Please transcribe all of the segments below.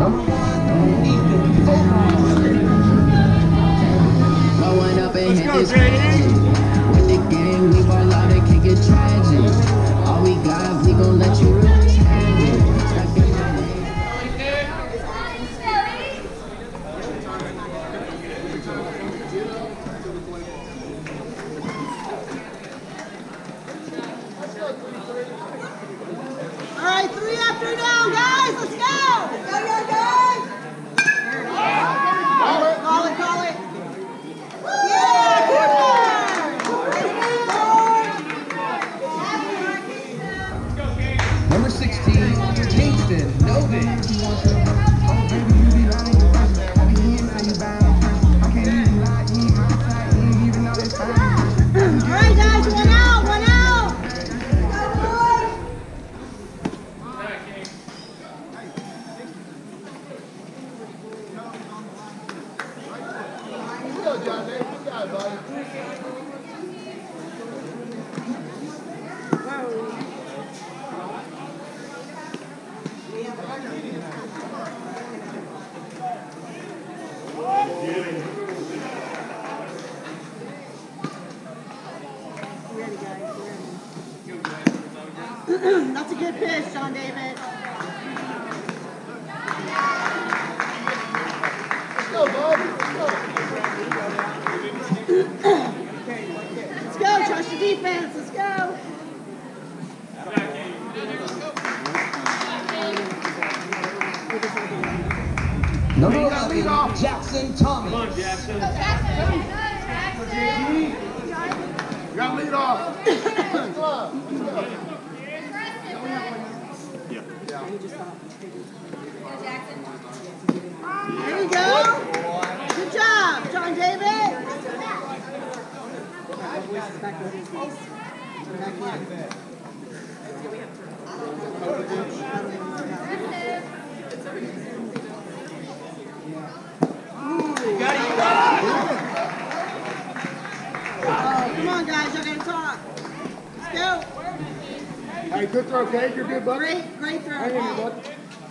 Number 1, Ethan Fulton. Going up and hit this JD. with the game, we ball out and kick it tragic. All we got, we gon' let you have it. Stuck in my name. All right, 3 after down, guys. Let's go. Go, guys. Call it, call it. Yeah, Number 16, Kingston Novich. all right, guys. One out, one out. That's a good pitch, John David. Let's go, trust your defense. Let's go. Number 11, Jackson Thomas. Come on, Jackson. You got lead off. Let's go. There you go. Good job, John David. Oh, come on, guys. Y'all got to talk. Let's go. Hey, good throw, Kate. You're good, buddy. Great throw. Hang in there, bud.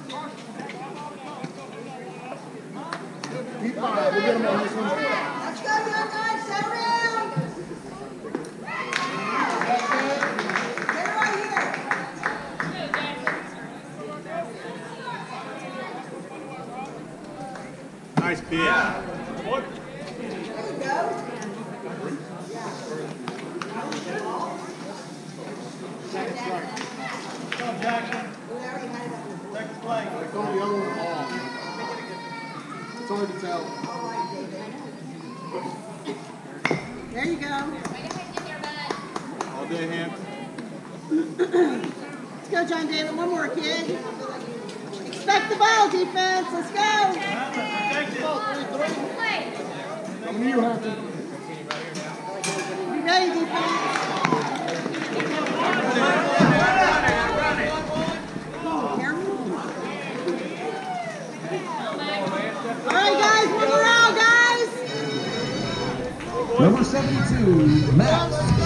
Keep fine. We'll get him on this one. Let's go, young guys. Set around. Get right here. Nice pitch. There you go. It's on the other ball. It's hard to tell. There you go. All day, hand. Let's go, John David. One more, kid. Expect the ball, defense. Let's go. How many you have to? Be ready, defense. All right, guys. One more out, guys. Number 72, Max